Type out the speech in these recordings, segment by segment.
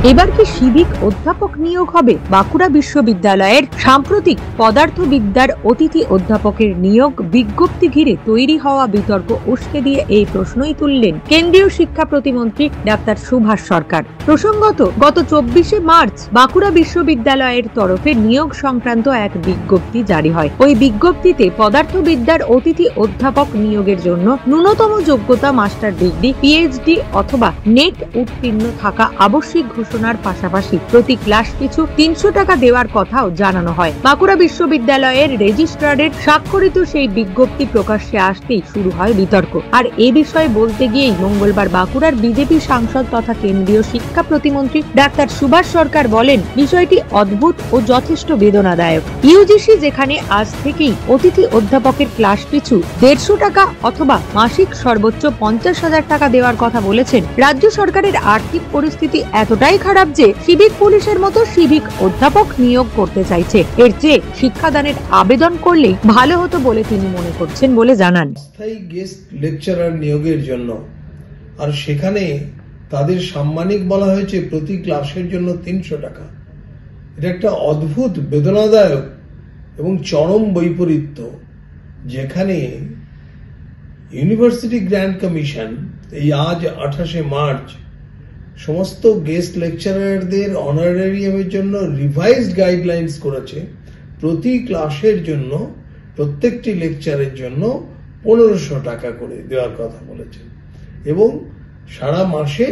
এবার কি সিভিক অধ্যাপক নিয়োগ হবে? বাঁকুড়া বিশ্ববিদ্যালয়ের সাম্প্রতিক পদার্থবিদ্যার অতিথি অধ্যাপকের নিয়োগ বিজ্ঞপ্তি ঘিরে তৈরি হওয়া বিতর্ক উস্কে দিয়ে এই প্রশ্নই তুললেন কেন্দ্রীয় শিক্ষা প্রতিমন্ত্রী ডাক্তার সুভাষ সরকার। প্রসঙ্গত, গত 24শে মার্চ বাঁকুড়া বিশ্ববিদ্যালয়ের তরফে নিয়োগ সংক্রান্ত এক বিজ্ঞপ্তি জারি হয়। ওই বিজ্ঞপ্তিতে পদার্থবিদ্যার অতিথি অধ্যাপক নিয়োগের জন্য ন্যূনতম যোগ্যতা মাস্টার ডিগ্রি, পিএইচডি অথবা নেট উত্তীর্ণ থাকা আবশ্যিক ঘোষণার পাশাপাশি প্রতি ক্লাস পিছু 300 টাকা দেওয়ার কথাও জানানো হয়। বাঁকুড়া বিশ্ববিদ্যালয়ের রেজিস্ট্রারের স্বাক্ষরিত সেই বিজ্ঞপ্তি প্রকাশ্যে আসতেই শুরু হয় বিতর্ক। আর এ বিষয়ে বলতে গিয়েই মঙ্গলবার বাঁকুড়ার বিজেপি সাংসদ তথা কেন্দ্রীয় শিক্ষা প্রতিমন্ত্রী ডাক্তার সুভাষ সরকার বলেন, বিষয়টি অদ্ভুত ও যথেষ্ট বেদনাদায়ক। ইউজিসি যেখানে আজ থেকেই অতিথি অধ্যাপকের ক্লাস পিছু 150 টাকা অথবা মাসিক সর্বোচ্চ 50,000 টাকা দেওয়ার কথা বলেছেন, রাজ্য সরকারের আর্থিক পরিস্থিতি এতটাই খারাপ যে সিভিক পুলিশের মতো সিভিক অধ্যাপক নিয়োগ করতে চাইছে। এর চেয়ে শিক্ষাদানের আবেদন করলেই ভালো হতো বলে তিনি মনে করছেন বলে জানান। স্থায়ী গেস্ট লেকচারার নিয়োগের জন্য, আর সেখানে তাদের সাম্মানিক বলা হয়েছে প্রতি ক্লাসের জন্য 300 টাকা। এটা একটা অদ্ভুত, বেদনাদায়ক এবং চরম বৈপরীত্য, যেখানে ইউনিভার্সিটি গ্র্যান্ট কমিশন এই আজ 28শে মার্চ সমস্ত গেস্ট লেকচারারদের অনারারিয়ামের জন্য রিভাইজড গাইডলাইন্স করেছে। প্রতি ক্লাসের জন্য, প্রত্যেকটি লেকচারের জন্য 1500 টাকা করে দেওয়ার কথা বলেছেন এবং সারা মাসে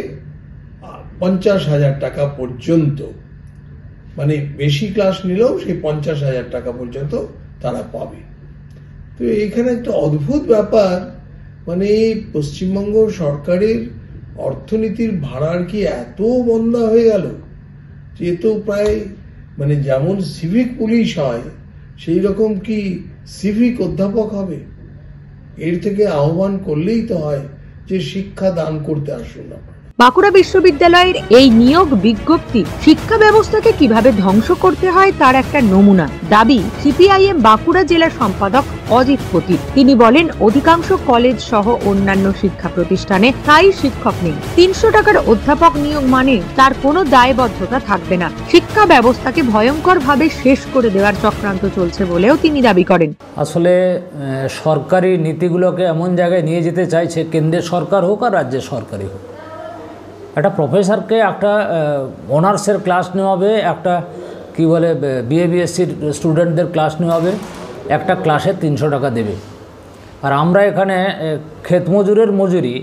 50,000 টাকা পর্যন্ত, মানে বেশি ক্লাস নিলেও সেই 50,000 টাকা পর্যন্ত তারা পাবে। তো এখানে একটা অদ্ভুত ব্যাপার, মানে পশ্চিমবঙ্গ সরকারের অর্থনীতির ভাড়ার কি এত বন্ধা হয়ে গেল যে তো প্রায়, মানে যেমন সিভিক পুলিশ হয় সেই রকম কি সিভিক অধ্যাপক হবে? এর থেকে আহ্বান করলেই তো হয় যে শিক্ষা দান করতে আসুন না। বাঁকুড়া বিশ্ববিদ্যালয়ের এই নিয়োগ বিজ্ঞপ্তি শিক্ষা ব্যবস্থাকে কিভাবে ধ্বংস করতে হয় তার একটা নমুনা, দাবি সিপিআইএম বাঁকুড়া জেলা সম্পাদক অজিত পতি। তিনি বলেন, অধিকাংশ কলেজ সহ অন্যান্য শিক্ষা প্রতিষ্ঠানে স্থায়ী শিক্ষক নেই। 300 টাকার অধ্যাপক নিয়োগ মানে তার কোনো দায়বদ্ধতা থাকবে না। শিক্ষা ব্যবস্থাকে ভয়ঙ্কর ভাবে শেষ করে দেওয়ার চক্রান্ত চলছে বলেও তিনি দাবি করেন। আসলে সরকারি নীতিগুলোকে এমন জায়গায় নিয়ে যেতে চাইছে, কেন্দ্রের সরকার হোক আর রাজ্যের সরকারই হোক। একটা প্রফেসরকে একটা অনার্সের ক্লাস নেওয়াবে, একটা কি বলে বিএ বিএসসির স্টুডেন্টদের ক্লাস নেওয়াবে, একটা ক্লাসে 300 টাকা দেবে। আর আমরা এখানে ক্ষেত মজুরের মজুরি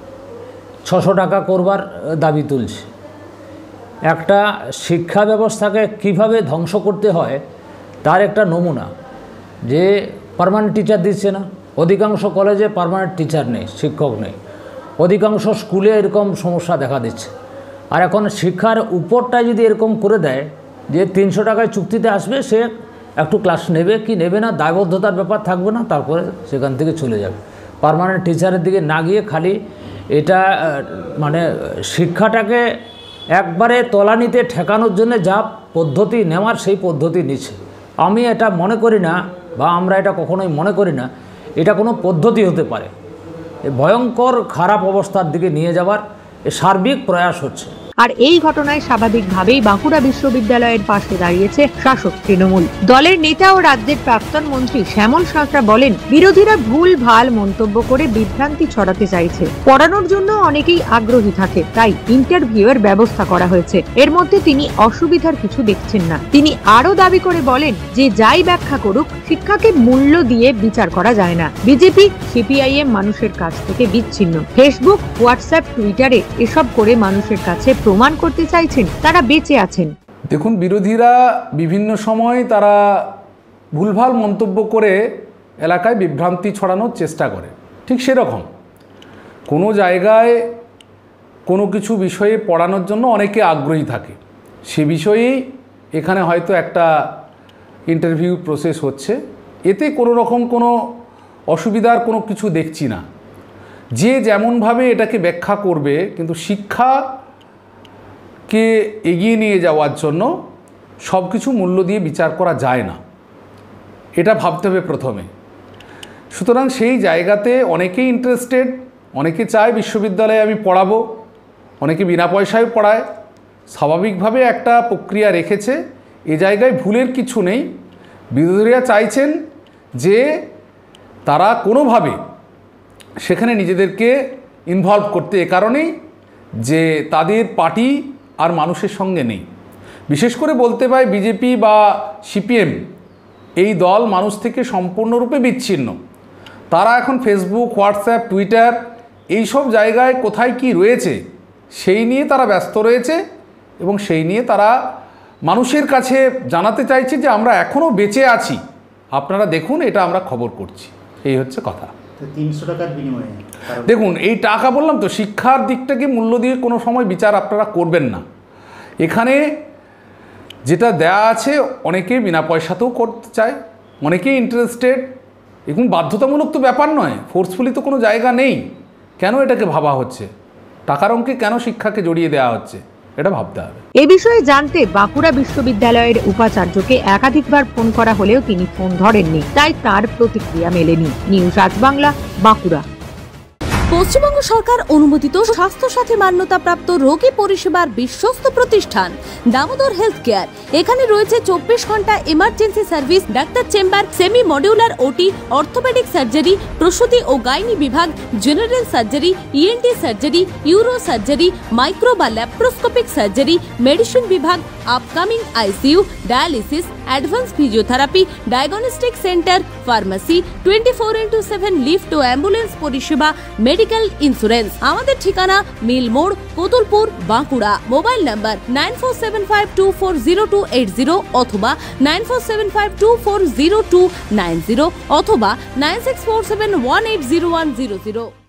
600 টাকা করবার দাবি তুলছি। একটা শিক্ষা ব্যবস্থাকে কিভাবে ধ্বংস করতে হয় তার একটা নমুনা, যে পার্মানেন্ট টিচার দিচ্ছে না, অধিকাংশ কলেজে পার্মানেন্ট টিচার নেই, শিক্ষক নেই, অধিকাংশ স্কুলে এরকম সমস্যা দেখা দিচ্ছে। আর এখন শিক্ষার উপরটায় যদি এরকম করে দেয় যে 300 টাকায় চুক্তিতে আসবে, সে একটু ক্লাস নেবে কি নেবে না, দায়বদ্ধতার ব্যাপার থাকবে না, তারপরে সেখান থেকে চলে যাবে। পার্মানেন্ট টিচারের দিকে না গিয়ে খালি এটা মানে শিক্ষাটাকে একবারে তলানিতে ঠেকানোর জন্য যা পদ্ধতি নেওয়ার সেই পদ্ধতি নিচ্ছে। আমি এটা মনে করি না, বা আমরা এটা কখনোই মনে করি না এটা কোনো পদ্ধতি হতে পারে। ভয়ঙ্কর খারাপ অবস্থার দিকে নিয়ে যাওয়ার সার্বিক প্রয়াস হচ্ছে। আর এই ঘটনায় স্বাভাবিকভাবেই বাঁকুড়া বিশ্ববিদ্যালয়ের পাশে দাঁড়িয়েছে শাসক তৃণমূল দলের নেতা ও রাজ্যের প্রাক্তন মন্ত্রী শ্যামল সাঁতরা বলেন, বিরোধীরা ভুল ভাল মন্তব্য করে বিভ্রান্তি ছড়াতে চাইছে। পড়ানোর জন্য অনেকেই আগ্রহী থাকে, তাই ইন্টারভিউয়ের ব্যবস্থা করা হয়েছে। এর মধ্যে তিনি অসুবিধার কিছু দেখছেন না। তিনি আরো দাবি করে বলেন, যে যাই ব্যাখ্যা করুক, শিক্ষাকে মূল্য দিয়ে বিচার করা যায় না। বিজেপি সিপিআইএম মানুষের কাছ থেকে বিচ্ছিন্ন। ফেসবুক, হোয়াটসঅ্যাপ, টুইটারে এসব করে মানুষের কাছে প্রমাণ করতে চাইছেন তারা বেঁচে আছেন। দেখুন, বিরোধীরা বিভিন্ন সময় তারা ভুলভাল মন্তব্য করে এলাকায় বিভ্রান্তি ছড়ানোর চেষ্টা করে। ঠিক সেরকম কোনো জায়গায় কোনো কিছু বিষয়ে পড়ানোর জন্য অনেকে আগ্রহী থাকে, সে বিষয়েই এখানে হয়তো একটা ইন্টারভিউ প্রসেস হচ্ছে। এতে কোনো রকম কোনো অসুবিধার কোনো কিছু দেখছি না। যে যেমনভাবে এটাকে ব্যাখ্যা করবে, কিন্তু শিক্ষাকে এগিয়ে নিয়ে যাওয়ার জন্য সব কিছু মূল্য দিয়ে বিচার করা যায় না, এটা ভাবতে হবে প্রথমে। সুতরাং সেই জায়গাতে অনেকেই ইন্টারেস্টেড, অনেকে চায় বিশ্ববিদ্যালয়ে আমি পড়াবো, অনেকে বিনা পয়সায় পড়ায়, স্বাভাবিকভাবে একটা প্রক্রিয়া রেখেছে, এ জায়গায় ভুলের কিছু নেই। বিরোধীরা চাইছেন যে তারা কোনোভাবে সেখানে নিজেদেরকে ইনভলভ করতে, এ কারণেই যে তাদের পার্টি আর মানুষের সঙ্গে নেই। বিশেষ করে বলতে পাই বিজেপি বা সিপিএম এই দল মানুষ থেকে সম্পূর্ণরূপে বিচ্ছিন্ন। তারা এখন ফেসবুক, হোয়াটসঅ্যাপ, টুইটার এইসব জায়গায় কোথায় কি রয়েছে সেই নিয়ে তারা ব্যস্ত রয়েছে এবং সেই নিয়ে তারা মানুষের কাছে জানাতে চাইছে যে আমরা এখনও বেঁচে আছি, আপনারা দেখুন, এটা আমরা খবর করছি। এই হচ্ছে কথা। 300 টাকার বিনিময়ে দেখুন, এই টাকা বললাম তো, শিক্ষার দিকটাকে মূল্য দিয়ে কোনো সময় বিচার আপনারা করবেন না। এখানে যেটা দেয়া আছে অনেকে বিনা পয়সাতেও করতে চায়, অনেকেই ইন্টারেস্টেড, এবং বাধ্যতামূলক তো ব্যাপার নয়, ফোর্সফুলি তো কোনো জায়গা নেই। কেন এটাকে ভাবা হচ্ছে? টাকার অঙ্কে কেন শিক্ষাকে জড়িয়ে দেওয়া হচ্ছে, এটা ভাবতে হবে। এ বিষয়ে জানতে বাঁকুড়া বিশ্ববিদ্যালয়ের উপাচার্যকে একাধিকবার ফোন করা হলেও তিনি ফোন ধরেননি, তাই তার প্রতিক্রিয়া মেলেনি। নিউজ আজ বাংলা, বাঁকুড়া। পশ্চিমবঙ্গ সরকার অনুমোদিত স্বাস্থ্যসাথী মান্যতাপ্রাপ্ত রোগী পরিষেবার বিশ্বস্ত প্রতিষ্ঠান দামোদর হেলথ কেয়ার। এখানে রয়েছে 24 ঘন্টা emergency service, doctor chamber, semi modular OT, orthopedic surgery, প্রসূতি ও গাইনি বিভাগ, general surgery, ENT surgery, uro surgery, micro বা ল্যাপ্রোস্কোপিক সার্জারি, মেডিসিন বিভাগ, upcoming ICU, dialysis, advance physiotherapy, diagnostic centre, pharmacy, 24x7 lift ও ambulance পরিষেবা, medical insurance. আমাদের ঠিকানা মিল মোড়, কোতুলপুর, বাঁকুড়া। মোবাইল নাম্বার 9475240280 অথবা 9475240290 অথবা 9647180100।